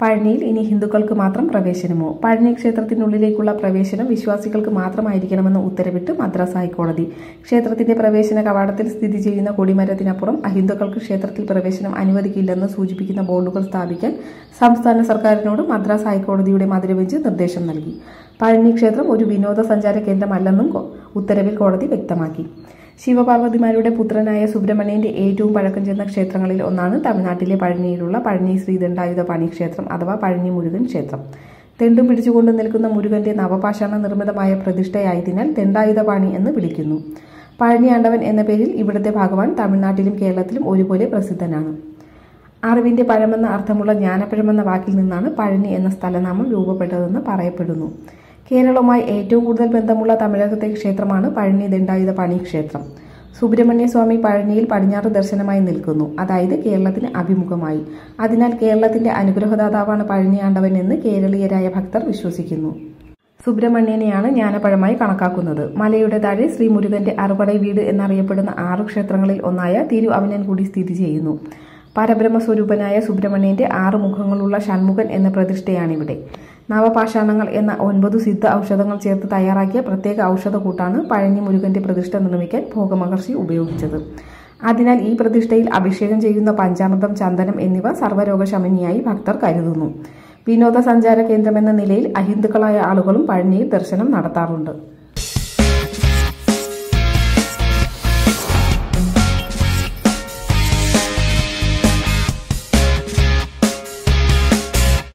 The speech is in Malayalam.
പഴനിയിൽ ഇനി ഹിന്ദുക്കൾക്ക് മാത്രം പ്രവേശനമോ? പഴനി ക്ഷേത്രത്തിനുള്ളിലേക്കുള്ള പ്രവേശനം വിശ്വാസികൾക്ക് മാത്രമായിരിക്കണമെന്ന് ഉത്തരവിട്ട് മദ്രാസ് ഹൈക്കോടതി. ക്ഷേത്രത്തിന്റെ പ്രവേശന കവാടത്തിൽ സ്ഥിതി ചെയ്യുന്ന കൊടിമരത്തിനപ്പുറം അഹിന്ദുക്കൾക്ക് ക്ഷേത്രത്തിൽ പ്രവേശനം അനുവദിക്കില്ലെന്ന് സൂചിപ്പിക്കുന്ന ബോർഡുകൾ സ്ഥാപിക്കാൻ സംസ്ഥാന സർക്കാരിനോട് മദ്രാസ് ഹൈക്കോടതിയുടെ മധുരബെഞ്ച് നിർദ്ദേശം നൽകി. പഴനി ക്ഷേത്രം ഒരു വിനോദസഞ്ചാര കേന്ദ്രമല്ലെന്നും ഉത്തരവിൽ കോടതി വ്യക്തമാക്കി. ശിവപാർവതിമാരുടെ പുത്രനായ സുബ്രഹ്മണ്യന്റെ ഏറ്റവും പഴക്കം ചെന്ന ക്ഷേത്രങ്ങളിൽ ഒന്നാണ് തമിഴ്നാട്ടിലെ പഴനിയിലുള്ള പഴനി ശ്രീ ദണ്ഡായുധപാണി ക്ഷേത്രം അഥവാ പഴനി മുരുകൻ ക്ഷേത്രം. തെണ്ടും പിടിച്ചുകൊണ്ട് നിൽക്കുന്ന മുരുകന്റെ നവപാഷാണ നിർമ്മിതമായ പ്രതിഷ്ഠയായതിനാൽ ദണ്ഡായുധപാണി എന്ന് വിളിക്കുന്നു. പഴനി ആണ്ടവൻ എന്ന പേരിൽ ഇവിടുത്തെ ഭഗവാൻ തമിഴ്നാട്ടിലും കേരളത്തിലും ഒരുപോലെ പ്രസിദ്ധനാണ്. അറിവിന്റെ പഴമെന്ന അർത്ഥമുള്ള ജ്ഞാനപ്പഴമെന്ന വാക്കിൽ നിന്നാണ് പഴനി എന്ന സ്ഥലനാമം രൂപപ്പെട്ടതെന്ന് പറയപ്പെടുന്നു. കേരളവുമായി ഏറ്റവും കൂടുതൽ ബന്ധമുള്ള തമിഴകത്തെ ക്ഷേത്രമാണ് പഴനി ദണ്ഡായുധപാണി ക്ഷേത്രം. സുബ്രഹ്മണ്യ സ്വാമി പഴനിയിൽ പടിഞ്ഞാറ് ദർശനമായി നിൽക്കുന്നു, അതായത് കേരളത്തിന് അഭിമുഖമായി. അതിനാൽ കേരളത്തിന്റെ അനുഗ്രഹദാതാവാണ് പഴനി ആണ്ടവൻ എന്ന് കേരളീയരായ ഭക്തർ വിശ്വസിക്കുന്നു. സുബ്രഹ്മണ്യനെയാണ് ജ്ഞാനപ്പഴമായി കണക്കാക്കുന്നത്. മലയുടെ താഴെ ശ്രീ മുരുകന്റെ അറുപടൈ വീട് എന്നറിയപ്പെടുന്ന 6 ക്ഷേത്രങ്ങളിൽ ഒന്നായ തിരുഅവനൻകുടി സ്ഥിതി ചെയ്യുന്നു. പരബ്രഹ്മസ്വരൂപനായ സുബ്രഹ്മണ്യന്റെ 6 മുഖങ്ങളുള്ള ഷൺമുഖൻ എന്ന പ്രതിഷ്ഠയാണിവിടെ. നവപാഷാണങ്ങൾ എന്ന 9 സിദ്ധ ഔഷധങ്ങൾ ചേർത്ത് തയ്യാറാക്കിയ പ്രത്യേക ഔഷധക്കൂട്ടാണ് പഴനി മുരുകന്റെ പ്രതിഷ്ഠ നിർമ്മിക്കാൻ ഭോഗമഹർഷി ഉപയോഗിച്ചത്. അതിനാൽ ഈ പ്രതിഷ്ഠയിൽ അഭിഷേകം ചെയ്യുന്ന പഞ്ചാമൃതം, ചന്ദനം എന്നിവ സർവ്വരോഗശമനിയായി ഭക്തർ കരുതുന്നു. വിനോദസഞ്ചാര കേന്ദ്രമെന്ന നിലയിൽ അഹിന്ദുക്കളായ ആളുകളും പഴനിയിൽ ദർശനം നടത്താറുണ്ട്.